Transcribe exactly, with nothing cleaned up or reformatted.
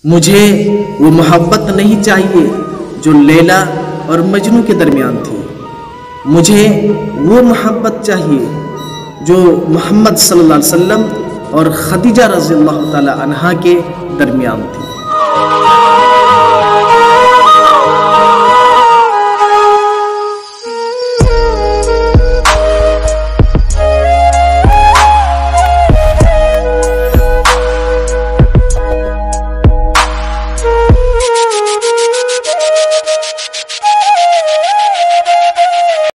मुझे वो मोहब्बत नहीं चाहिए जो लैला और मजनू के दरमियान थी। मुझे वो मोहब्बत चाहिए जो मोहम्मद सल्लल्लाहु अलैहि वसल्लम और खदीजा रजिallh ताला anha के दरमियान थी।